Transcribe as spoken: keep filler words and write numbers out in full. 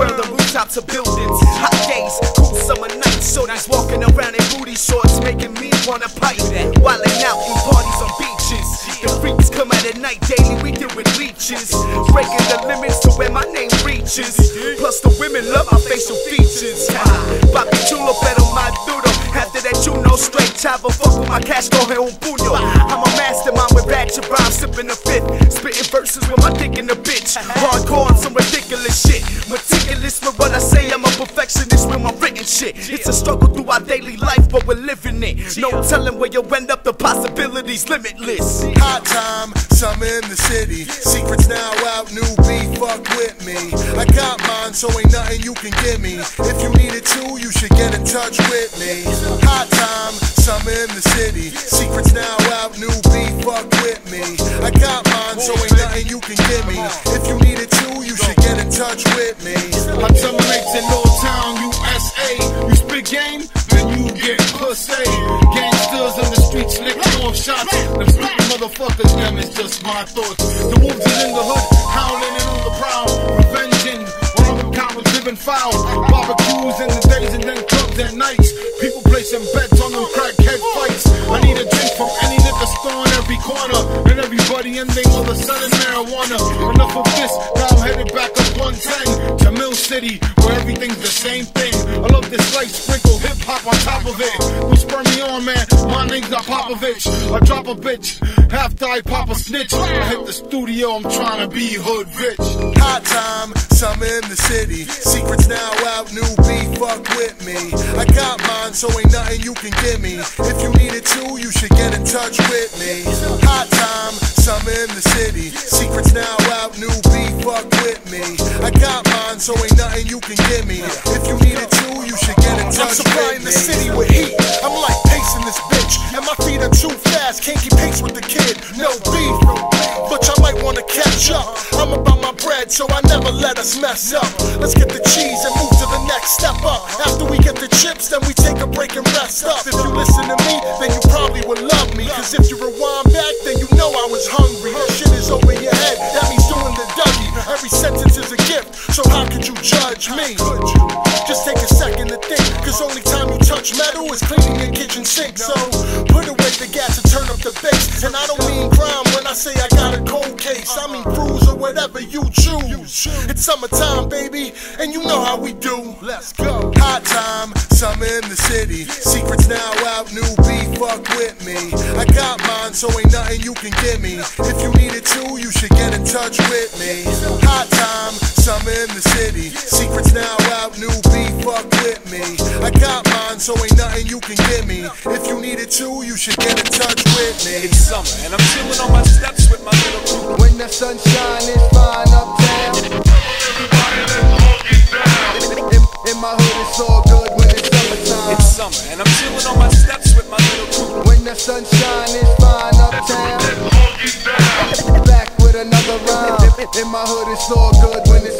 world on rooftops of buildings. Hot days, cool summer nights, shorties walking around in booty shorts, making me wanna pipe. Wildin' out in parties on beaches. The freaks come out at night daily, we deal with leeches, breaking the limits to where my name reaches. Plus the women love my facial features. Papi chulo pero maduro. After that you know straight chavo, fuck with my cash, coge un puño. I'm a mastermind with ratchet rhymes, sipping a fifth, spitting verses with my dick in the bitch. Hardcore on some ridiculous shit, meticulous with what I say, I'm a perfectionist with my written shit. It's a struggle through our daily life, but we're living it. No telling where you'll end up, the possibilities limitless. Hot time, summer in the city, secrets now out, new beef, fuck with me. I got mine, so ain't nothing you can give me. If you need it too, you should get in touch with me. Hot time, summer in the city, secrets now out, new beef, fuck with me. I got mine, so ain't nothing you can give me. If you need it too, you should get in touch with me. Like some mates in Old Town, U S A. You spit game, then you get pussy. Gangsters in the streets, licking off shots. Them spitting motherfuckers, them is just my thoughts. The wolves is in the hood, howling and on the prowl, revenging all of them cowards living foul. Barbecues in the days and then clubs at nights. People placing bets on them crackhead fights. I need a drink from any liquor store in every corner, and everybody ending all the selling marijuana. Enough of this, now I'm headed back up one ten to Mill City, where everything's the same thing. I love this light sprinkle hip hop on top of it. Don't spur me on, man. My name's not Popovich. I drop a bitch after I pop a snitch. I hit the studio, I'm trying to be hood rich. Hot time, summer in the city, secrets now out, new beef, fuck with me. I got mine, so ain't nothing you can give me. If you need it too, you should get in touch with me. Hot time, summer in the city, secrets now out, new beef, fuck with me. I got mine, so ain't nothing you can give me. If you need it too, you should get in touch with me. I'm supplying the city with heat, I'm like pacing this bitch, and my feet are too fast, can't keep pace with the kid. No beef, but y'all might wanna catch up. I'm about my bread, so I never let us mess up. Let's get the cheese and move to the next step up. After we get the chips, then we take a break and rest up. If you listen to me, then you probably would love me. Cause if you rewind back, then you know I was hungry. The shit is over your head, that means doing the Dougie. Every sentence is a gift, so how could you judge me? Just take a second to think, cause only time you touch metal is cleaning your kitchen sink. So put away the gas and turn up the bass. And I don't mean crime when I say I got a cold case, I mean cruise or whatever you choose. It's summertime, baby, and you know how we do. Let's go. Hot time, summer in the city, secrets now out, new beef, fuck with me. I got mine, so ain't nothing you can give me. If you need it too, you should get in touch with me. Hot time, summer in the city, secrets now out, new beef, fuck with me. I got mine, so ain't nothing you can give me. If you need it too, you should get in touch with me. It's summer, and I'm chilling on my steps with my little crew. When the sunshine is fine uptown, Everybody let's all get down. in, in my hood it's all good when it's summertime. It's summer, and I'm chilling on my steps with my little crew. When the sunshine is fine uptown, Let's all get down. back with another rhyme. In my hood it's all good when it's